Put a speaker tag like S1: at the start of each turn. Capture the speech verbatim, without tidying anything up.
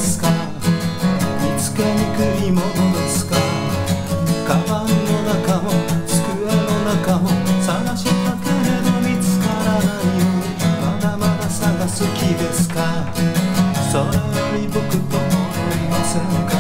S1: ですか？見つけにくいものですか？カバンの中も机の中も探したけれど見つからないよ。まだまだ探す気ですか？それより僕と戻りませんか？